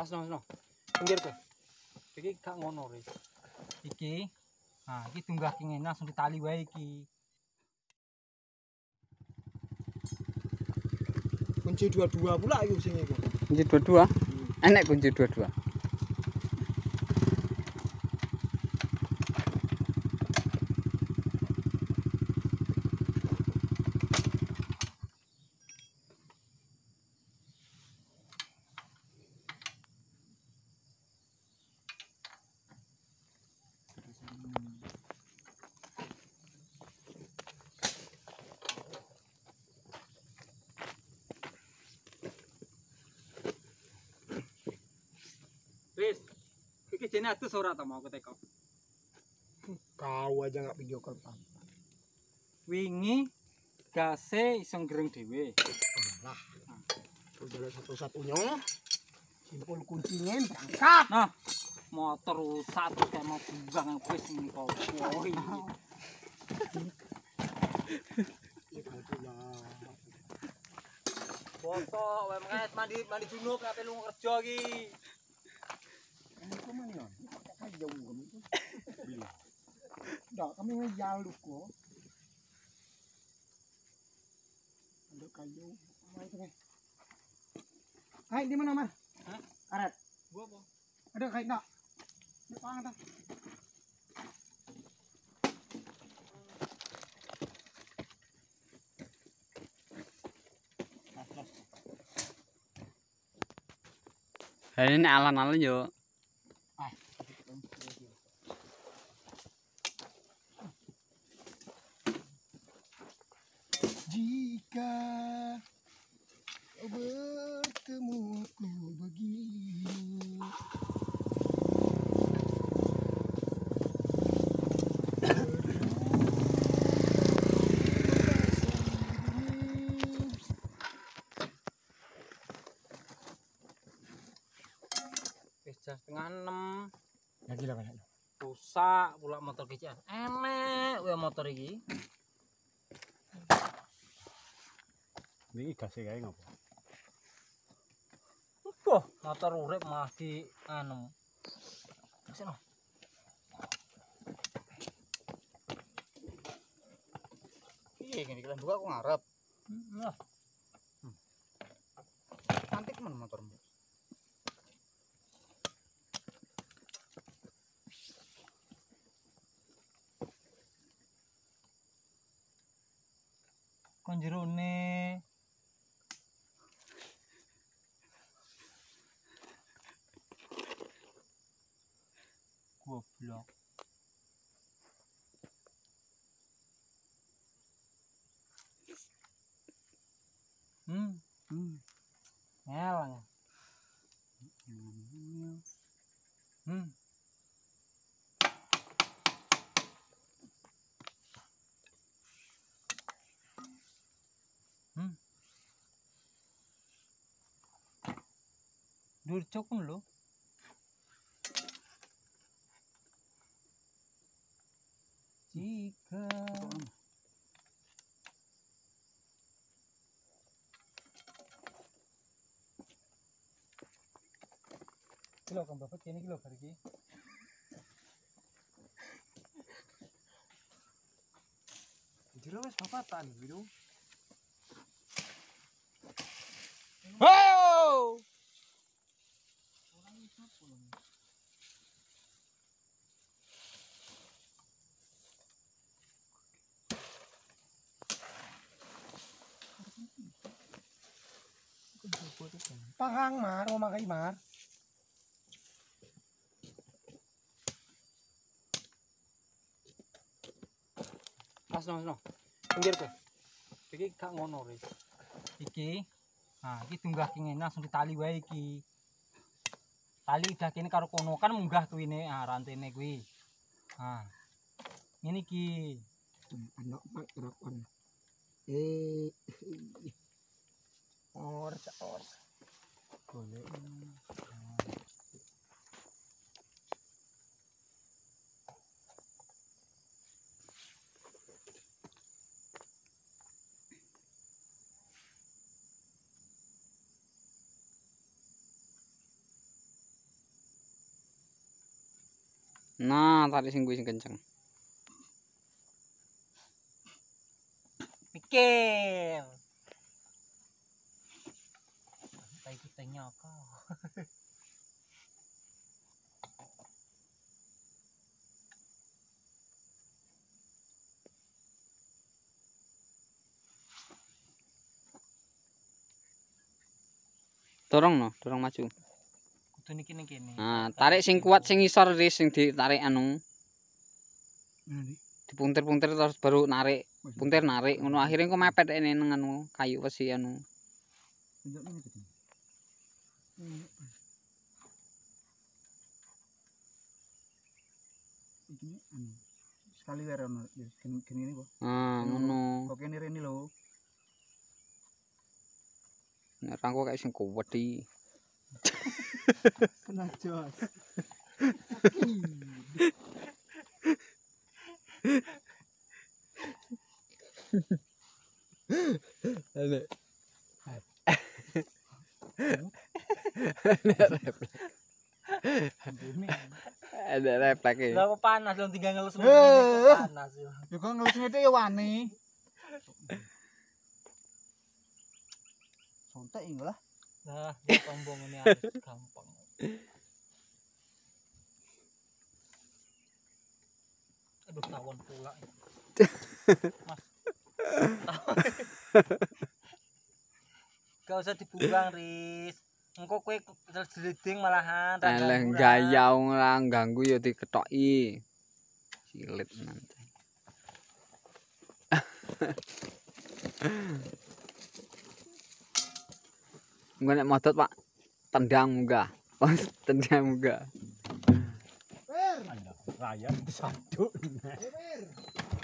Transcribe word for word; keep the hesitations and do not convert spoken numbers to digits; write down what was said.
Mas no, mas no. Pinggir kowe. Iki gak ngono re. Iki. Nah, iki tunggah ki ngene langsung ditali wae iki. Kunci dua-dua pula iku sing iku. Kunci dua-dua. Enek kunci dua-dua. Wis. Iki jene adus ora ta mau aku teko. Kau aja nggak video call Pak. Wingi gase iso ngreng dhewe. Lah. Saudara satu-satunya simpul kuncinya berangkat. Nah, motor rusak terus kayak mau buang wis niku. Woi. Foto, wae menget mandi mandi junub ape lu kerja iki. Kamu mana? Kayak jauh kamu. Bila. Dah kami ngejal luko. Ada kayu. Mana itu, Hai, di mana, Mar? Hah? Karet. Gua apa? Ada kayu enggak? Di mana dah? Hari ini alan-alan yo. Jika kau bertemu aku begini, Wis jam setengah enam. ya gila banget. Rusak pula motor kician. Enek wae motor iki. Ini gase kae ngopo? Wah, motor urip malah di anu. Kasih no. Iya, gini kalian buka aku ngarep. Lah, Cantik mana motormu? kon jerone. Goblok. Hmm, Hmm. ngelang. Hmm. Hmm. Durcok pun lo. Jika kilo kan bapak kini kilo pergi. Jero wis papatan gitu. Wow. Pahang Mar, mau makai Mar. Mas no, mas no. Pinggir kowe. Iki gak ngono re. Iki. Nah, iki tunggah ki ngene langsung ditali wae iki. Tali udah kene karo kono kan munggah kuwine, ah rantene kuwi. Nah. Ngene iki. Anak mak terakon. Eh. Or, or. Golek. Nah, tarik sing kuwi sing kenceng. Pikir. Tai kitanya kau. Dorong no, dorong maju. Kudu niki niki nih. Nah, tarik sing kuat sing isor ris sing ditarik anu. Nanti. Dipuntir-puntir terus baru narik. Puntir narik ngono akhirnya kok mepet ini nang anu kayu wesi anu. Tunjuk ini gitu. Hmm. Iki anu. Sekali wae ono gini gini kok. Ah, ngono. Kok kene rene lho. Nek rangko kayak sing kuwedi. Kena jos. Ada. Ada refleks e. Lah panas dong tinggal ngelus Eh. panas ya. Ya kok ngelus ngene ya wani. Sontek ing lah. Nah, tombong ini harus gampang. Aduh tawon pula. Mas. Gak usah dibuang, Riz. Engko kowe jeleding malahan ra Eleh ganggu, Ra. gayau ora ganggu ya diketoki. Silit nanti. Engko nek modot, Pak, tendang munggah. Tendang munggah. Per, Raya disaduk. per.